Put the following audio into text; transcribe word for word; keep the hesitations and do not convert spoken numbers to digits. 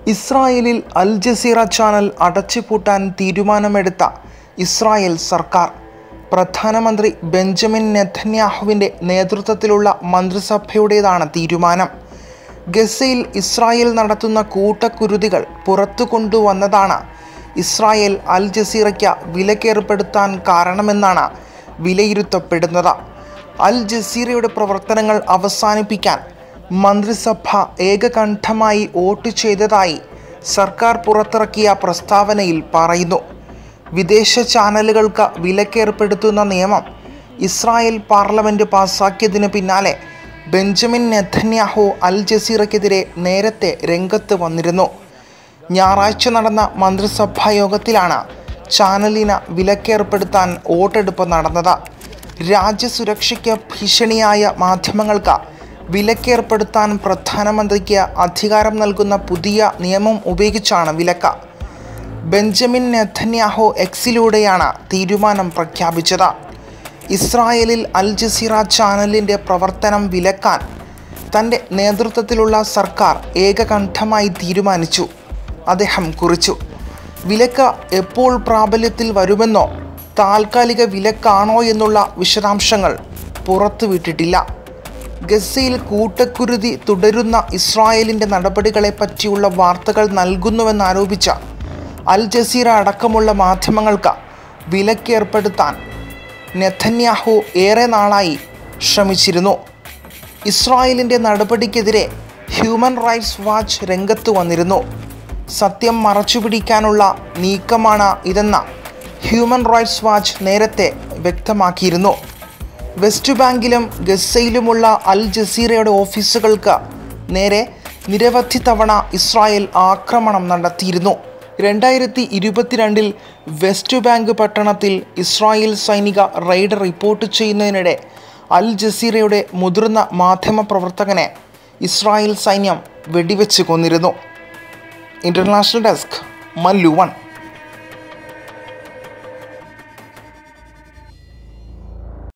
ഇസ്രായേലിൽ അൽ Jazeera channel അടച്ചുപൂട്ടാൻ തീരുമാനമെടുത്ത Israel സർക്കാർ. പ്രധാനമന്ത്രി ബെഞ്ചമിൻ നെതന്യാഹുവിൻ്റെ നേതൃത്വത്തിലുള്ള മന്ത്രിസഭയുടേതാണ് തീരുമാനം. ഗസയിൽ ഇസ്രായേൽ നടത്തുന്ന കൂട്ടക്കുരുതികൾ പുറത്തു കൊണ്ടുവന്നതാണ് ഇസ്രായേൽ അൽ ജസീറയ്ക്ക് വിലക്കേർപ്പെടുത്താൻ കാരണമെന്നാണ് വിലയിരുത്തപ്പെടുന്നത്. അൽ ജസീറയുടെ പ്രവർത്തനങ്ങൾ അവസാനിപ്പിക്കാൻ മന്ത്രിസഭ ഏകകണ്ഠമായി വോട്ട് ചെയ്തതായി സർക്കാർ പുറത്തിറക്കിയ പ്രസ്താവനയിൽ പറയുന്നു. വിദേശ ചാനലുകൾക്ക് വിലക്കേർപ്പെടുത്തുന്ന നിയമം ഇസ്രായേൽ പാർലമെൻറ്റ് പാസാക്കിയതിന് പിന്നാലെ ബെഞ്ചമിൻ നെതന്യാഹു അൽ ജസീറയ്ക്കെതിരെ നേരത്തെ രംഗത്ത് വന്നിരുന്നു. ഞായറാഴ്ച നടന്ന മന്ത്രിസഭാ യോഗത്തിലാണ് ചാനലിന് വിലക്കേർപ്പെടുത്താൻ വോട്ടെടുപ്പ് നടന്നത്. രാജ്യസുരക്ഷയ്ക്ക് ഭീഷണിയായ മാധ്യമങ്ങൾക്ക് വിലക്കേർപ്പെടുത്താൻ പ്രധാനമന്ത്രിക്ക് അധികാരം നൽകുന്ന പുതിയ നിയമം ഉപയോഗിച്ചാണ് വിലക്ക്. ബെഞ്ചമിൻ നെതന്യാഹു എക്സിലൂടെയാണ് തീരുമാനം പ്രഖ്യാപിച്ചത്. ഇസ്രായേലിൽ അൽ ജസീറ ചാനലിൻ്റെ പ്രവർത്തനം വിലക്കാൻ തൻ്റെ നേതൃത്വത്തിലുള്ള സർക്കാർ ഏകകണ്ഠമായി തീരുമാനിച്ചു, അദ്ദേഹം കുറിച്ചു. വിലക്ക് എപ്പോൾ പ്രാബല്യത്തിൽ വരുമെന്നോ താൽക്കാലിക വിലക്കാണോ എന്നുള്ള വിശദാംശങ്ങൾ പുറത്തുവിട്ടിട്ടില്ല. ഗസയിൽ കൂട്ടക്കുരുതി തുടരുന്ന ഇസ്രായേലിൻ്റെ നടപടികളെ പറ്റിയുള്ള വാർത്തകൾ നൽകുന്നുവെന്നാരോപിച്ച അൽ ജസീറ അടക്കമുള്ള മാധ്യമങ്ങൾക്ക് വിലക്കേർപ്പെടുത്താൻ നെതന്യാഹു ഏറെ നാളായി ശ്രമിച്ചിരുന്നു. ഇസ്രായേലിൻ്റെ നടപടിക്കെതിരെ ഹ്യൂമൻ റൈറ്റ്സ് വാച്ച് രംഗത്ത് വന്നിരുന്നു. സത്യം മറച്ചുപിടിക്കാനുള്ള നീക്കമാണ് ഇതെന്ന് ഹ്യൂമൻ റൈറ്റ്സ് വാച്ച് നേരത്തെ വ്യക്തമാക്കിയിരുന്നു. വെസ്റ്റ് ബാങ്കിലും ഗസയിലുമുള്ള അൽ ജസീറയുടെ ഓഫീസുകൾക്ക് നേരെ നിരവധി തവണ ഇസ്രായേൽ ആക്രമണം നടത്തിയിരുന്നു. രണ്ടായിരത്തി ഇരുപത്തിരണ്ടിൽ വെസ്റ്റ് ബാങ്ക് പട്ടണത്തിൽ ഇസ്രായേൽ സൈനിക റെയ്ഡ് റിപ്പോർട്ട് ചെയ്യുന്നതിനിടെ അൽ ജസീറയുടെ മുതിർന്ന മാധ്യമപ്രവർത്തകനെ ഇസ്രായേൽ സൈന്യം വെടിവെച്ച് കൊന്നിരുന്നു. International desk, Mallu one.